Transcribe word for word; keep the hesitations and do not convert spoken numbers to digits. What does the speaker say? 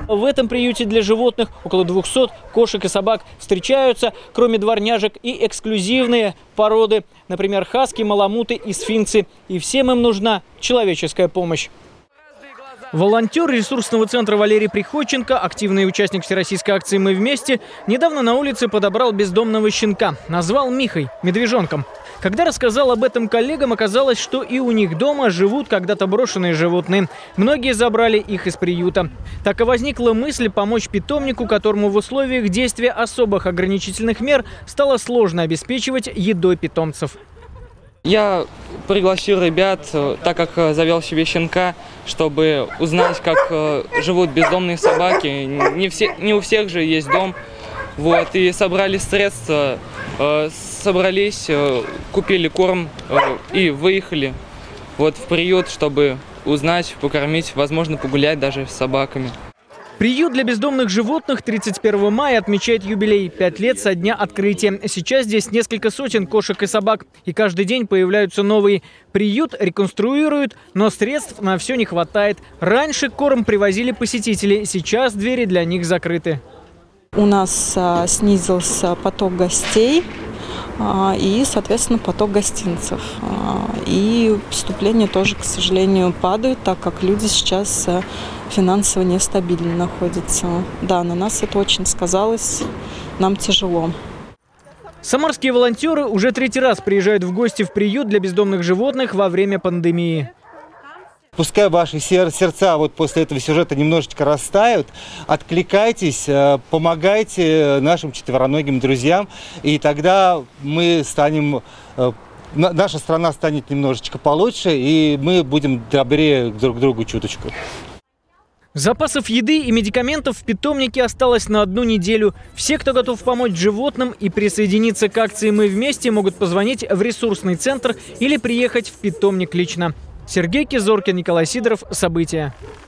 В этом приюте для животных около двухсот кошек и собак встречаются, кроме дворняжек, и эксклюзивные породы, например, хаски, маламуты и сфинксы. И всем им нужна человеческая помощь. Волонтер ресурсного центра Валерий Приходченко, активный участник всероссийской акции «Мы вместе», недавно на улице подобрал бездомного щенка. Назвал Михой, медвежонком. Когда рассказал об этом коллегам, оказалось, что и у них дома живут когда-то брошенные животные. Многие забрали их из приюта. Так и возникла мысль помочь питомнику, которому в условиях действия особых ограничительных мер стало сложно обеспечивать едой питомцев. Я пригласил ребят, так как завел себе щенка, чтобы узнать, как живут бездомные собаки. Не, все, не у всех же есть дом. Вот, и собрали средства, собрались, купили корм и выехали вот в приют, чтобы узнать, покормить, возможно, погулять даже с собаками. Приют для бездомных животных тридцать первого мая отмечает юбилей – пять лет со дня открытия. Сейчас здесь несколько сотен кошек и собак, и каждый день появляются новые. Приют реконструируют, но средств на все не хватает. Раньше корм привозили посетители, сейчас двери для них закрыты. У нас а, снизился поток гостей а, и, соответственно, поток гостинцев. А, и поступления тоже, к сожалению, падают, так как люди сейчас а, финансово нестабильно находятся. Да, на нас это очень сказалось, нам тяжело. Самарские волонтеры уже третий раз приезжают в гости в приют для бездомных животных во время пандемии. Пускай ваши сердца вот после этого сюжета немножечко растают, откликайтесь, помогайте нашим четвероногим друзьям, и тогда мы станем, наша страна станет немножечко получше, и мы будем добрее друг к другу чуточку. Запасов еды и медикаментов в питомнике осталось на одну неделю. Все, кто готов помочь животным и присоединиться к акции «Мы вместе», могут позвонить в ресурсный центр или приехать в питомник лично. Сергей Кизоркин, Николай Сидоров. События.